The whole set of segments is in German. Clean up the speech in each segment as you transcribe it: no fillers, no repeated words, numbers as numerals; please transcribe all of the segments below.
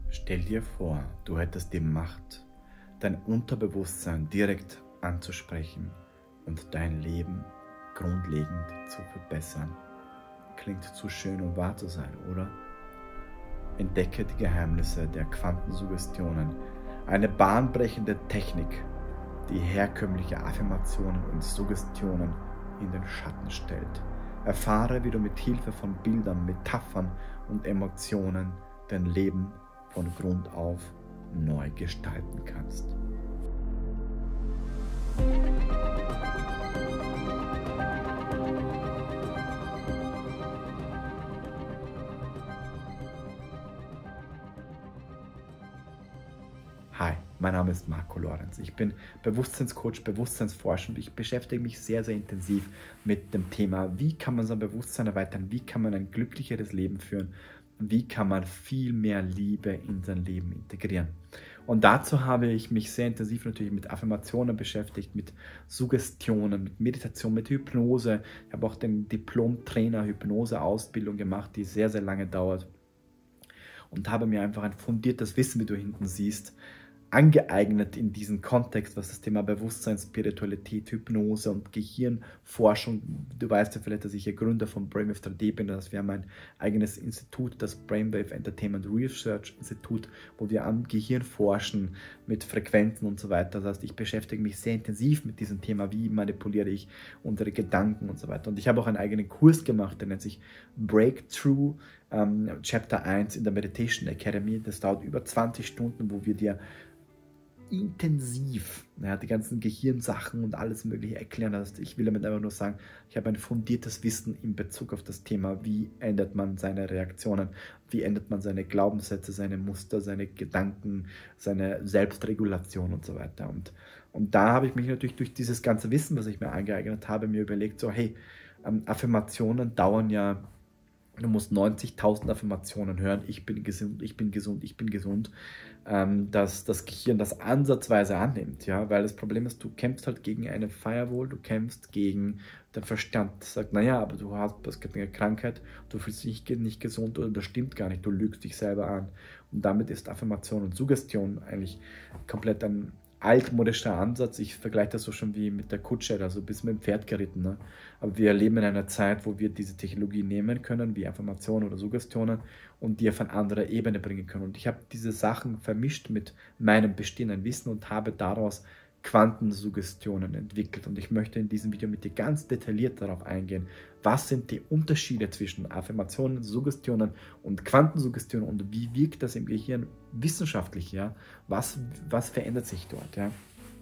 Stell dir vor, du hättest die Macht, dein Unterbewusstsein direkt anzusprechen und dein Leben grundlegend zu verbessern. Klingt zu schön, um wahr zu sein, oder? Entdecke die Geheimnisse der Quantensuggestionen, eine bahnbrechende Technik, die herkömmliche Affirmationen und Suggestionen in den Schatten stellt. Erfahre, wie du mit Hilfe von Bildern, Metaphern und Emotionen dein Leben von Grund auf neu gestalten kannst. Hi, mein Name ist Marco Lorenz. Ich bin Bewusstseinscoach, Bewusstseinsforscher und ich beschäftige mich sehr, sehr intensiv mit dem Thema, wie kann man sein Bewusstsein erweitern, wie kann man ein glücklicheres Leben führen, wie kann man viel mehr Liebe in sein Leben integrieren. Und dazu habe ich mich sehr intensiv natürlich mit Affirmationen beschäftigt, mit Suggestionen, mit Meditation, mit Hypnose. Ich habe auch den Diplom-Trainer Hypnose-Ausbildung gemacht, die sehr, sehr lange dauert. Und habe mir einfach ein fundiertes Wissen, wie du hinten siehst, angeeignet in diesem Kontext, was das Thema Bewusstsein, Spiritualität, Hypnose und Gehirnforschung, du weißt ja vielleicht, dass ich hier Gründer von Brainwave 3D bin, dass wir haben ein eigenes Institut, das Brainwave Entertainment Research Institut, wo wir am Gehirn forschen mit Frequenzen und so weiter. Das heißt, ich beschäftige mich sehr intensiv mit diesem Thema, wie manipuliere ich unsere Gedanken und so weiter. Und ich habe auch einen eigenen Kurs gemacht, der nennt sich Breakthrough Chapter 1 in der Meditation Academy. Das dauert über 20 Stunden, wo wir dir intensiv die ganzen Gehirnsachen und alles Mögliche erklären. Also ich will damit einfach nur sagen, ich habe ein fundiertes Wissen in Bezug auf das Thema, wie ändert man seine Reaktionen, wie ändert man seine Glaubenssätze, seine Muster, seine Gedanken, seine Selbstregulation und so weiter. Und da habe ich mich natürlich durch dieses ganze Wissen, was ich mir angeeignet habe, mir überlegt, so hey, Affirmationen dauern ja. Du musst 90.000 Affirmationen hören, ich bin gesund, ich bin gesund, ich bin gesund, dass das Gehirn das ansatzweise annimmt, ja, weil das Problem ist, du kämpfst halt gegen eine Firewall, du kämpfst gegen den Verstand, der sagt, naja, aber du hast eine Krankheit, du fühlst dich nicht gesund oder das stimmt gar nicht, du lügst dich selber an. Und damit ist Affirmation und Suggestion eigentlich komplett ein altmodischer Ansatz. Ich vergleiche das so schon wie mit der Kutsche, also bis mit dem Pferd geritten. Ne? Aber wir leben in einer Zeit, wo wir diese Technologie nehmen können, wie Affirmationen oder Suggestionen, und die auf eine andere Ebene bringen können. Und ich habe diese Sachen vermischt mit meinem bestehenden Wissen und habe daraus Quantensuggestionen entwickelt. Und ich möchte in diesem Video mit dir ganz detailliert darauf eingehen, was sind die Unterschiede zwischen Affirmationen, Suggestionen und Quantensuggestionen und wie wirkt das im Gehirn wissenschaftlich, ja? Was verändert sich dort, ja?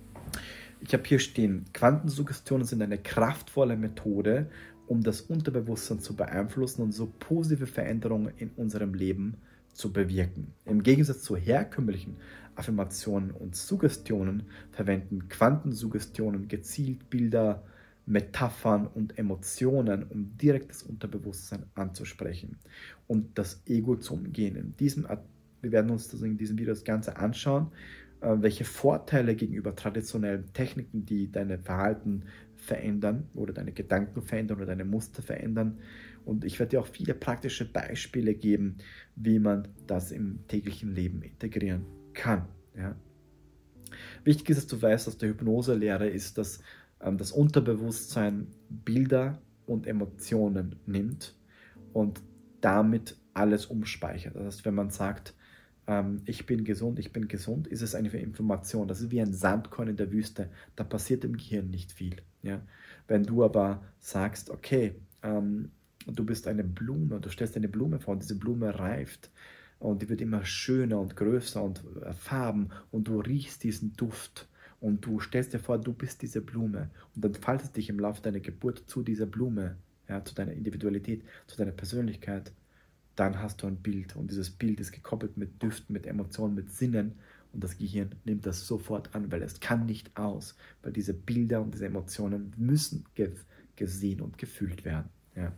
Ich habe hier stehen, Quantensuggestionen sind eine kraftvolle Methode, um das Unterbewusstsein zu beeinflussen und so positive Veränderungen in unserem Leben zu bewirken. Im Gegensatz zu herkömmlichen Affirmationen und Suggestionen verwenden Quantensuggestionen gezielt Bilder, Metaphern und Emotionen, um direkt das Unterbewusstsein anzusprechen und das Ego zu umgehen. Wir werden uns in diesem Video das Ganze anschauen, welche Vorteile gegenüber traditionellen Techniken, die deine Verhalten verändern oder deine Gedanken verändern oder deine Muster verändern. Und ich werde dir auch viele praktische Beispiele geben, wie man das im täglichen Leben integrieren kann. Ja. Wichtig ist, dass du weißt, dass der Hypnoselehre ist, dass das Unterbewusstsein Bilder und Emotionen nimmt und damit alles umspeichert. Das heißt, wenn man sagt, ich bin gesund, ist es eine Information. Das ist wie ein Sandkorn in der Wüste. Da passiert im Gehirn nicht viel. Ja? Wenn du aber sagst, okay, du bist eine Blume, du stellst eine Blume vor und diese Blume reift und die wird immer schöner und größer und Farben und du riechst diesen Duft und du stellst dir vor, du bist diese Blume und dann faltest dich im Laufe deiner Geburt zu dieser Blume, ja, zu deiner Individualität, zu deiner Persönlichkeit. Dann hast du ein Bild und dieses Bild ist gekoppelt mit Düften, mit Emotionen, mit Sinnen und das Gehirn nimmt das sofort an, weil es kann nicht aus, weil diese Bilder und diese Emotionen müssen gesehen und gefühlt werden. Ja.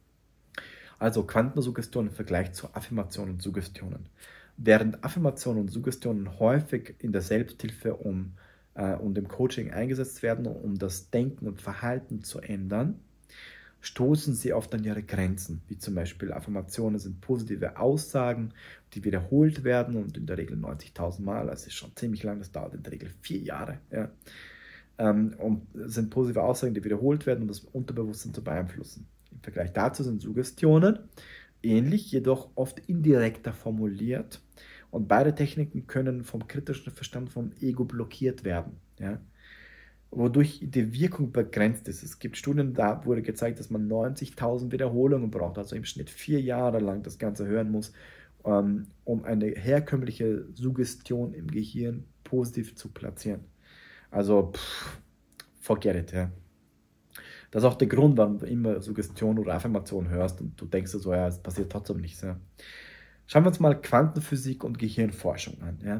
Also Quantensuggestion im Vergleich zu Affirmationen und Suggestionen. Während Affirmationen und Suggestionen häufig in der Selbsthilfe und im Coaching eingesetzt werden, um das Denken und Verhalten zu ändern, stoßen sie oft an ihre Grenzen, wie zum Beispiel Affirmationen sind positive Aussagen, die wiederholt werden und in der Regel 90.000 Mal, das ist schon ziemlich lang, das dauert in der Regel 4 Jahre, ja. Und sind positive Aussagen, die wiederholt werden, um das Unterbewusstsein zu beeinflussen. Im Vergleich dazu sind Suggestionen ähnlich, jedoch oft indirekter formuliert und beide Techniken können vom kritischen Verstand vom Ego blockiert werden, ja, wodurch die Wirkung begrenzt ist. Es gibt Studien, da wurde gezeigt, dass man 90.000 Wiederholungen braucht, also im Schnitt 4 Jahre lang das Ganze hören muss, um eine herkömmliche Suggestion im Gehirn positiv zu platzieren. Also, forget it, ja. Das ist auch der Grund, warum du immer Suggestion oder Affirmation hörst und du denkst so, ja, es passiert trotzdem nichts. Ja. Schauen wir uns mal Quantenphysik und Gehirnforschung an. Ja.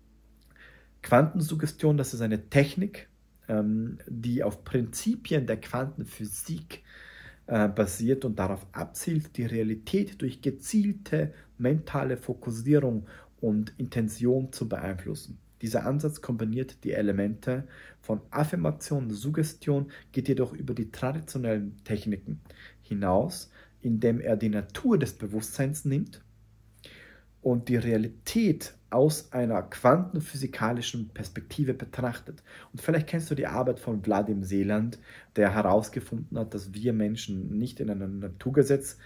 Quantensuggestion, das ist eine Technik, die auf Prinzipien der Quantenphysik basiert und darauf abzielt, die Realität durch gezielte mentale Fokussierung und Intention zu beeinflussen. Dieser Ansatz kombiniert die Elemente von Affirmation und Suggestion, geht jedoch über die traditionellen Techniken hinaus, indem er die Natur des Bewusstseins nimmt und die Realität aus einer quantenphysikalischen Perspektive betrachtet. Und vielleicht kennst du die Arbeit von Wladimir Seeland, der herausgefunden hat, dass wir Menschen nicht in einem Naturgesetz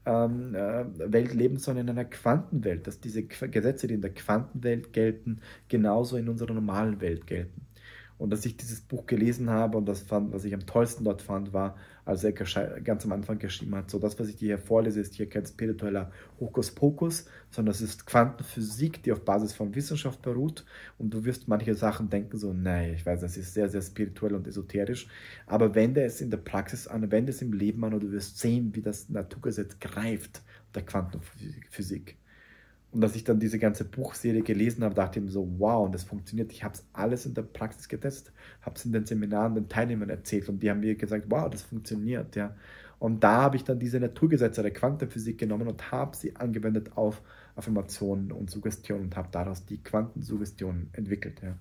Welt leben, sondern in einer Quantenwelt, dass diese Gesetze, die in der Quantenwelt gelten, genauso in unserer normalen Welt gelten. Und dass ich dieses Buch gelesen habe und das fand, was ich am tollsten dort fand, war, als er ganz am Anfang geschrieben hat, so das, was ich dir hier vorlese, ist hier kein spiritueller Hokuspokus, sondern es ist Quantenphysik, die auf Basis von Wissenschaft beruht und du wirst manche Sachen denken so, nein, ich weiß, das ist sehr, sehr spirituell und esoterisch, aber wende es in der Praxis an, wende es im Leben an und du wirst sehen, wie das Naturgesetz greift, der Quantenphysik. Und als ich dann diese ganze Buchserie gelesen habe, dachte ich mir so, wow, und das funktioniert. Ich habe es alles in der Praxis getestet, habe es in den Seminaren den Teilnehmern erzählt und die haben mir gesagt, wow, das funktioniert. Ja. Und da habe ich dann diese Naturgesetze der Quantenphysik genommen und habe sie angewendet auf Affirmationen und Suggestionen und habe daraus die Quantensuggestion entwickelt. Ja.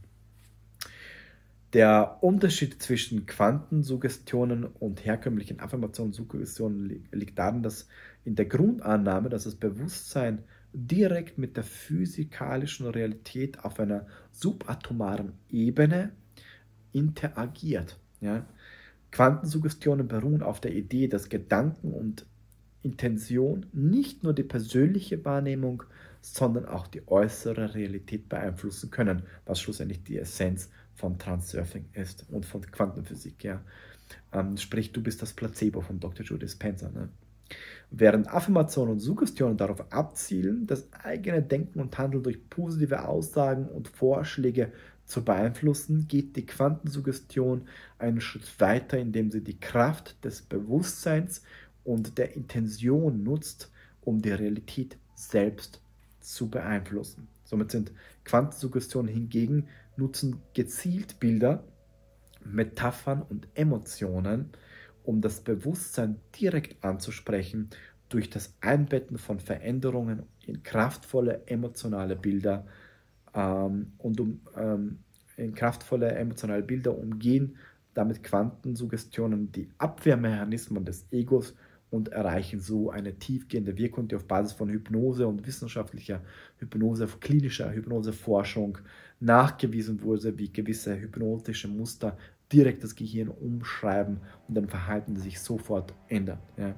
Der Unterschied zwischen Quantensuggestionen und herkömmlichen Affirmationen und Suggestionen liegt darin, dass in der Grundannahme, dass das Bewusstsein direkt mit der physikalischen Realität auf einer subatomaren Ebene interagiert. Ja? Quantensuggestionen beruhen auf der Idee, dass Gedanken und Intention nicht nur die persönliche Wahrnehmung, sondern auch die äußere Realität beeinflussen können, was schlussendlich die Essenz von Transurfing ist und von Quantenphysik. Ja? Sprich, du bist das Placebo von Dr. Joe Dispenza. Ne? Während Affirmationen und Suggestionen darauf abzielen, das eigene Denken und Handeln durch positive Aussagen und Vorschläge zu beeinflussen, geht die Quantensuggestion einen Schritt weiter, indem sie die Kraft des Bewusstseins und der Intention nutzt, um die Realität selbst zu beeinflussen. Somit sind Quantensuggestionen hingegen nutzen gezielt Bilder, Metaphern und Emotionen, um das Bewusstsein direkt anzusprechen, durch das Einbetten von Veränderungen in kraftvolle emotionale Bilder in kraftvolle emotionale Bilder umgehen damit Quantensuggestionen die Abwehrmechanismen des Egos und erreichen so eine tiefgehende Wirkung, die auf Basis von Hypnose und wissenschaftlicher Hypnose, klinischer Hypnoseforschung nachgewiesen wurde, wie gewisse hypnotische Muster direkt das Gehirn umschreiben und dann Verhalten sich sofort ändert. Ja.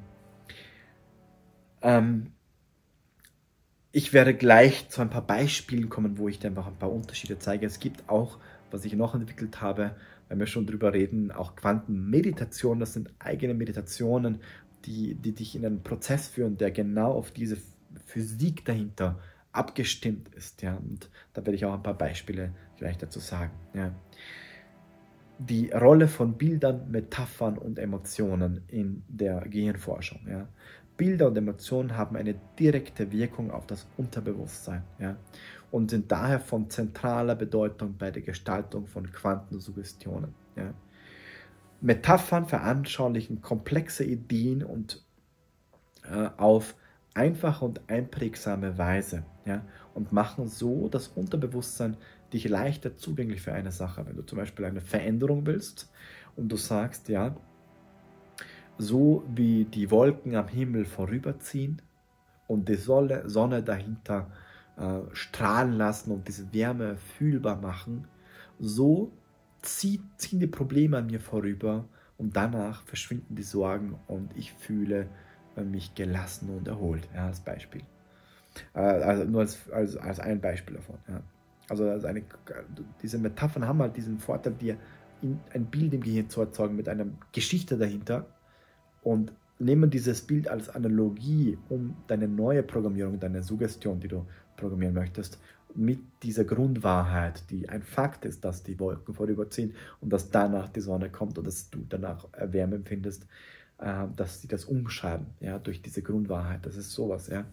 Ich werde gleich zu ein paar Beispielen kommen, wo ich dir einfach ein paar Unterschiede zeige. Es gibt auch, was ich noch entwickelt habe, wenn wir schon drüber reden, auch Quantenmeditation. Das sind eigene Meditationen, die dich in einen Prozess führen, der genau auf diese Physik dahinter abgestimmt ist. Ja. Und da werde ich auch ein paar Beispiele gleich dazu sagen. Ja. Die Rolle von Bildern, Metaphern und Emotionen in der Gehirnforschung. Ja. Bilder und Emotionen haben eine direkte Wirkung auf das Unterbewusstsein, ja, und sind daher von zentraler Bedeutung bei der Gestaltung von Quantensuggestionen. Ja. Metaphern veranschaulichen komplexe Ideen und auf einfache und einprägsame Weise, ja, und machen so das Unterbewusstsein dich leichter zugänglich für eine Sache. Wenn du zum Beispiel eine Veränderung willst und du sagst, ja, so wie die Wolken am Himmel vorüberziehen und die Sonne dahinter strahlen lassen und diese Wärme fühlbar machen, so ziehen die Probleme an mir vorüber und danach verschwinden die Sorgen und ich fühle mich gelassen und erholt, ja, als Beispiel. Also nur als ein Beispiel davon. Ja. Also diese Metaphern haben halt diesen Vorteil, dir ein Bild im Gehirn zu erzeugen mit einer Geschichte dahinter und nehmen dieses Bild als Analogie, um deine neue Programmierung, deine Suggestion, die du programmieren möchtest, mit dieser Grundwahrheit, die ein Fakt ist, dass die Wolken vorüberziehen und dass danach die Sonne kommt und dass du danach Wärme empfindest, dass sie das umschreiben, ja, durch diese Grundwahrheit. Das ist sowas, ja.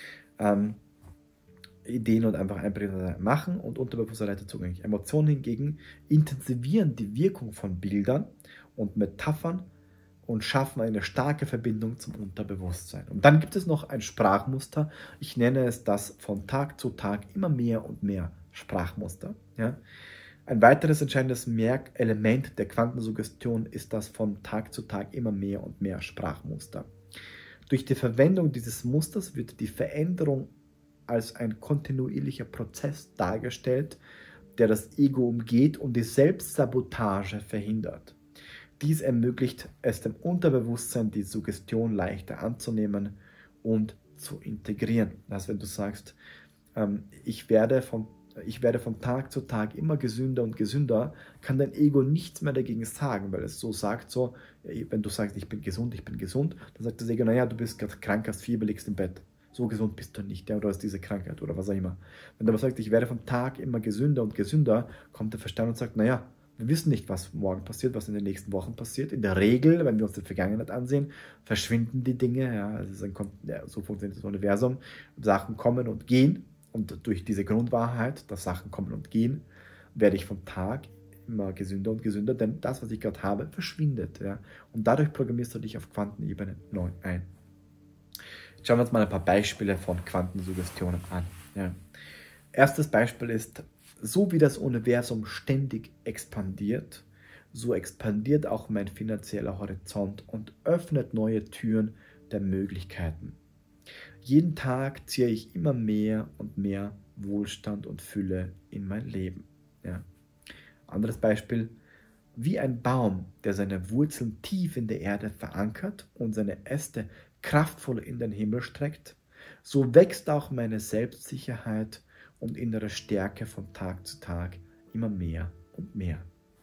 Ideen und einfach einprägen machen und Unterbewusstsein leichter zugänglich. Emotionen hingegen intensivieren die Wirkung von Bildern und Metaphern und schaffen eine starke Verbindung zum Unterbewusstsein. Und dann gibt es noch ein Sprachmuster. Ich nenne es das von Tag zu Tag immer mehr und mehr Sprachmuster. Ja? Ein weiteres entscheidendes Merkelement der Quantensuggestion ist das von Tag zu Tag immer mehr und mehr Sprachmuster. Durch die Verwendung dieses Musters wird die Veränderung als ein kontinuierlicher Prozess dargestellt, der das Ego umgeht und die Selbstsabotage verhindert. Dies ermöglicht es dem Unterbewusstsein, die Suggestion leichter anzunehmen und zu integrieren. Also wenn du sagst, ich werde von Tag zu Tag immer gesünder und gesünder, kann dein Ego nichts mehr dagegen sagen, weil es so sagt, so, wenn du sagst, ich bin gesund, dann sagt das Ego, naja, du bist gerade krank, hast Fieber, liegst im Bett. So gesund bist du nicht, ja, oder hast diese Krankheit oder was auch immer. Wenn du aber sagst, ich werde von Tag immer gesünder und gesünder, kommt der Verstand und sagt, naja, wir wissen nicht, was morgen passiert, was in den nächsten Wochen passiert. In der Regel, wenn wir uns die Vergangenheit ansehen, verschwinden die Dinge. Ja, so funktioniert das Universum. Sachen kommen und gehen. Und durch diese Grundwahrheit, dass Sachen kommen und gehen, werde ich vom Tag immer gesünder und gesünder, denn das, was ich gerade habe, verschwindet. Ja. Und dadurch programmierst du dich auf Quantenebene neu ein. Jetzt schauen wir uns mal ein paar Beispiele von Quantensuggestionen an. Ja. Erstes Beispiel ist, so wie das Universum ständig expandiert, so expandiert auch mein finanzieller Horizont und öffnet neue Türen der Möglichkeiten. Jeden Tag ziehe ich immer mehr und mehr Wohlstand und Fülle in mein Leben. Ja. Anderes Beispiel, wie ein Baum, der seine Wurzeln tief in der Erde verankert und seine Äste kraftvoll in den Himmel streckt, so wächst auch meine Selbstsicherheit und innere Stärke von Tag zu Tag immer mehr und mehr.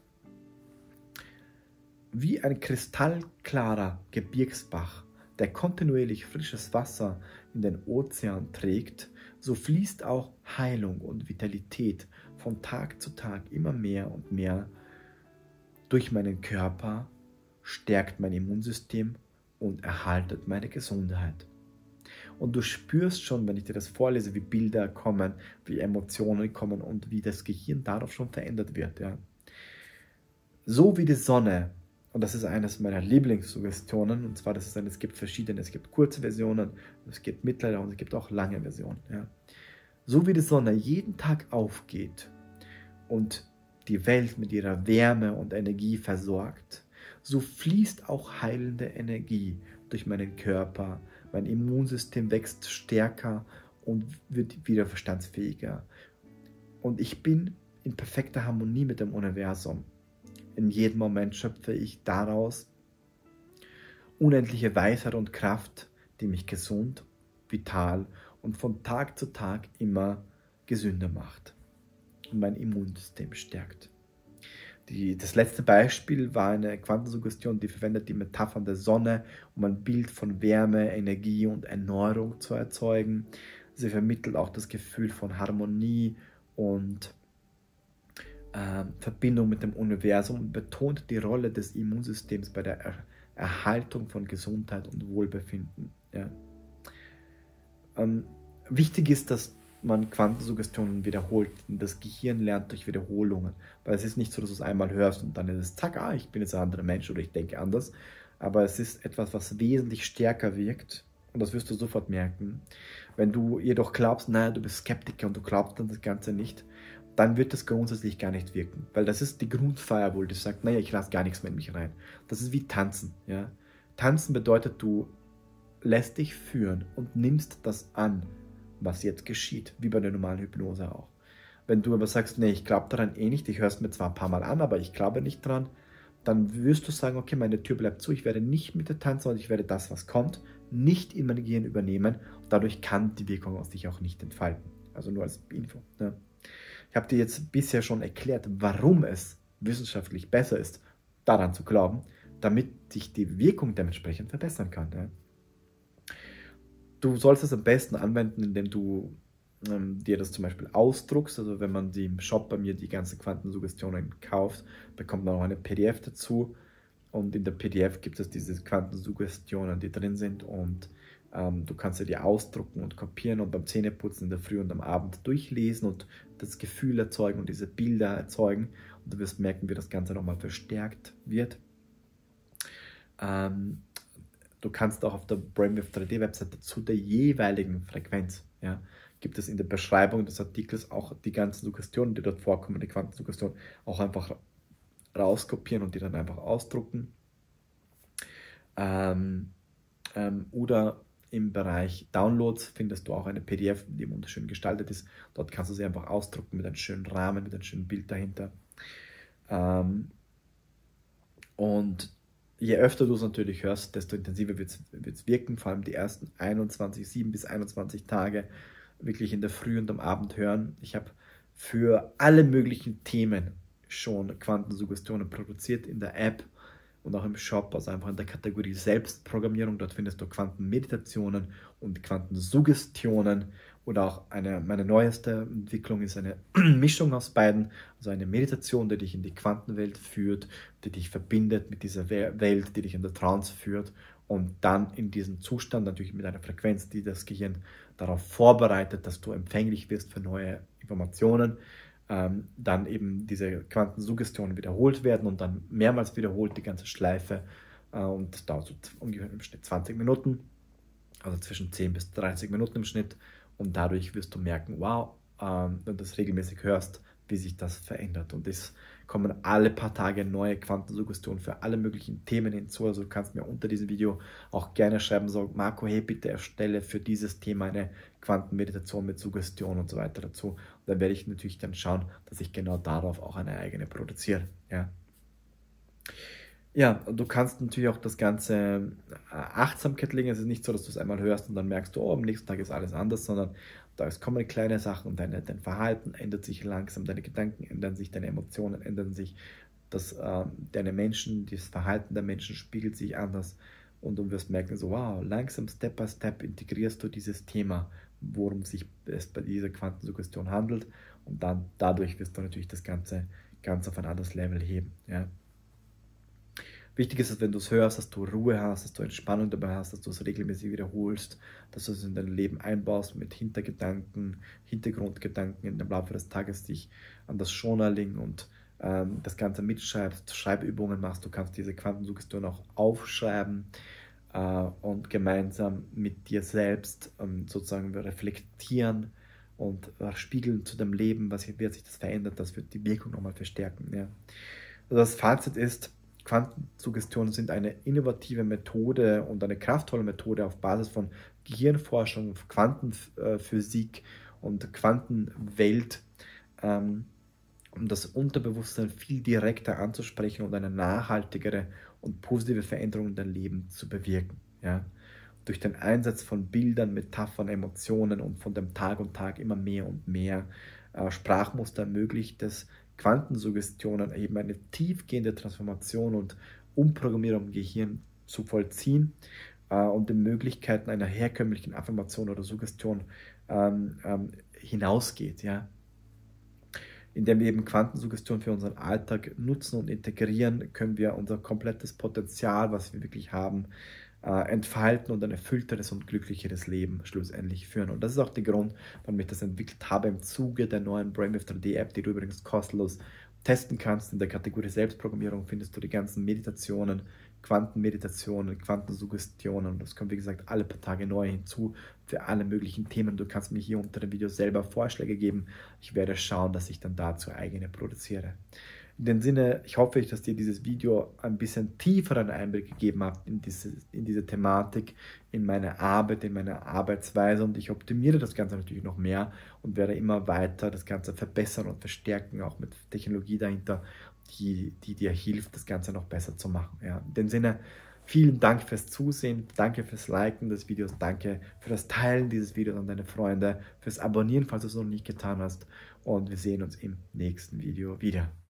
Wie ein kristallklarer Gebirgsbach, der kontinuierlich frisches Wasser in den Ozean trägt, so fließt auch Heilung und Vitalität von Tag zu Tag immer mehr und mehr durch meinen Körper, stärkt mein Immunsystem und erhaltet meine Gesundheit. Und du spürst schon, wenn ich dir das vorlese, wie Bilder kommen, wie Emotionen kommen und wie das Gehirn darauf schon verändert wird. Ja. So wie die Sonne, und das ist eines meiner Lieblingssuggestionen, und zwar, es gibt verschiedene, es gibt kurze Versionen, es gibt mittlere und es gibt auch lange Versionen. Ja. So wie die Sonne jeden Tag aufgeht und die Welt mit ihrer Wärme und Energie versorgt, so fließt auch heilende Energie durch meinen Körper. Mein Immunsystem wächst stärker und wird wieder verstandsfähiger. Und ich bin in perfekter Harmonie mit dem Universum. In jedem Moment schöpfe ich daraus unendliche Weisheit und Kraft, die mich gesund, vital und von Tag zu Tag immer gesünder macht und mein Immunsystem stärkt. Das letzte Beispiel war eine Quantensuggestion, die verwendet die Metaphern der Sonne, um ein Bild von Wärme, Energie und Erneuerung zu erzeugen. Sie vermittelt auch das Gefühl von Harmonie und Verbindung mit dem Universum und betont die Rolle des Immunsystems bei der Erhaltung von Gesundheit und Wohlbefinden. Ja. Wichtig ist, dass man Quantensuggestionen wiederholt. Das Gehirn lernt durch Wiederholungen. Weil es ist nicht so, dass du es einmal hörst und dann ist es, zack, ich bin jetzt ein anderer Mensch oder ich denke anders. Aber es ist etwas, was wesentlich stärker wirkt. Und das wirst du sofort merken. Wenn du jedoch glaubst, naja, du bist Skeptiker und du glaubst dann das Ganze nicht, dann wird das grundsätzlich gar nicht wirken. Weil das ist die Grundfirewall, die sagt, naja, ich lasse gar nichts mehr in mich rein. Das ist wie Tanzen. Ja? Tanzen bedeutet, du lässt dich führen und nimmst das an, was jetzt geschieht, wie bei der normalen Hypnose auch. Wenn du aber sagst, nee, ich glaube daran eh nicht, ich höre es mir zwar ein paar Mal an, aber ich glaube nicht dran, dann wirst du sagen, okay, meine Tür bleibt zu, ich werde nicht mit dir tanzen, sondern ich werde das, was kommt, nicht in mein Gehirn übernehmen. Dadurch kann die Wirkung auf dich auch nicht entfalten. Also nur als Info. Ne? Ich habe dir jetzt bisher schon erklärt, warum es wissenschaftlich besser ist, daran zu glauben, damit sich die Wirkung dementsprechend verbessern kann. Ja? Du sollst es am besten anwenden, indem du dir das zum Beispiel ausdruckst. Also wenn man im Shop bei mir die ganzen Quantensuggestionen kauft, bekommt man auch eine PDF dazu. Und in der PDF gibt es diese Quantensuggestionen, die drin sind. Und du kannst sie dir ausdrucken und kopieren und beim Zähneputzen in der Früh und am Abend durchlesen und das Gefühl erzeugen und diese Bilder erzeugen. Und du wirst merken, wie das Ganze nochmal verstärkt wird. Du kannst auch auf der Brainwave 3D Webseite zu der jeweiligen Frequenz, ja, gibt es in der Beschreibung des Artikels auch die ganzen Suggestionen, die dort vorkommen, die Quantensuggestion, auch einfach rauskopieren und die dann einfach ausdrucken. Oder im Bereich Downloads findest du auch eine PDF, die wunderschön gestaltet ist. Dort kannst du sie einfach ausdrucken mit einem schönen Rahmen, mit einem schönen Bild dahinter. Und je öfter du es natürlich hörst, desto intensiver wird es wirken. Vor allem die ersten 7 bis 21 Tage wirklich in der Früh und am Abend hören. Ich habe für alle möglichen Themen schon Quantensuggestionen produziert in der App und auch im Shop, also einfach in der Kategorie Selbstprogrammierung. Dort findest du Quantenmeditationen und Quantensuggestionen oder auch meine neueste Entwicklung ist eine Mischung aus beiden, also eine Meditation, die dich in die Quantenwelt führt, die dich verbindet mit dieser Welt, die dich in der Trance führt und dann in diesem Zustand natürlich mit einer Frequenz, die das Gehirn darauf vorbereitet, dass du empfänglich wirst für neue Informationen, dann eben diese Quantensuggestionen wiederholt werden und dann mehrmals wiederholt die ganze Schleife und das dauert so ungefähr im Schnitt 20 Minuten, also zwischen 10 bis 30 Minuten im Schnitt und dadurch wirst du merken, wow, wenn du das regelmäßig hörst, wie sich das verändert und es kommen alle paar Tage neue Quantensuggestionen für alle möglichen Themen hinzu. Also du kannst mir unter diesem Video auch gerne schreiben, so Marco, hey, bitte erstelle für dieses Thema eine Quantenmeditation mit Suggestion und so weiter dazu. Und dann werde ich natürlich dann schauen, dass ich genau darauf auch eine eigene produziere. Ja. Ja, du kannst natürlich auch das Ganze Achtsamkeit legen. Es ist nicht so, dass du es einmal hörst und dann merkst du, oh, am nächsten Tag ist alles anders, sondern da kommen kleine Sachen und dein Verhalten ändert sich langsam, deine Gedanken ändern sich, deine Emotionen ändern sich, deine Menschen, das Verhalten der Menschen spiegelt sich anders und du wirst merken, so wow, langsam, Step by Step integrierst du dieses Thema, worum sich es bei dieser Quantensuggestion handelt und dann dadurch wirst du natürlich das Ganze ganz auf ein anderes Level heben. Ja. Wichtig ist, dass wenn du es hörst, dass du Ruhe hast, dass du Entspannung dabei hast, dass du es regelmäßig wiederholst, dass du es in dein Leben einbaust mit Hintergedanken, Hintergrundgedanken im Laufe des Tages dich an das Journaling und das Ganze mitschreibst, Schreibübungen machst. Du kannst diese Quantensuggestion auch aufschreiben und gemeinsam mit dir selbst sozusagen reflektieren und spiegeln zu deinem Leben, wie hat sich das verändert, das wird die Wirkung nochmal verstärken. Ja. Also das Fazit ist, Quantensuggestionen sind eine innovative Methode und eine kraftvolle Methode auf Basis von Gehirnforschung, Quantenphysik und Quantenwelt, um das Unterbewusstsein viel direkter anzusprechen und eine nachhaltigere und positive Veränderung in dein Leben zu bewirken. Ja? Durch den Einsatz von Bildern, Metaphern, Emotionen und von dem Tag und Tag immer mehr und mehr Sprachmuster ermöglicht es, Quantensuggestionen eben eine tiefgehende Transformation und Umprogrammierung im Gehirn zu vollziehen und den Möglichkeiten einer herkömmlichen Affirmation oder Suggestion hinausgeht. Ja? Indem wir eben Quantensuggestion für unseren Alltag nutzen und integrieren, können wir unser komplettes Potenzial, was wir wirklich haben, entfalten und ein erfüllteres und glücklicheres Leben schlussendlich führen. Und das ist auch der Grund, warum ich das entwickelt habe im Zuge der neuen Brainwave 3D App, die du übrigens kostenlos testen kannst. In der Kategorie Selbstprogrammierung findest du die ganzen Meditationen, Quantenmeditationen, Quantensuggestionen. Das kommt, wie gesagt, alle paar Tage neu hinzu für alle möglichen Themen. Du kannst mir hier unter dem Video selber Vorschläge geben. Ich werde schauen, dass ich dann dazu eigene produziere. In dem Sinne, ich hoffe, dass dir dieses Video ein bisschen tieferen Einblick gegeben hat in diese Thematik, in meine Arbeit, in meine Arbeitsweise, und ich optimiere das Ganze natürlich noch mehr und werde immer weiter das Ganze verbessern und verstärken, auch mit Technologie dahinter, die dir hilft, das Ganze noch besser zu machen. Ja, in dem Sinne, vielen Dank fürs Zusehen, danke fürs Liken des Videos, danke für das Teilen dieses Videos an deine Freunde, fürs Abonnieren, falls du es noch nicht getan hast, und wir sehen uns im nächsten Video wieder.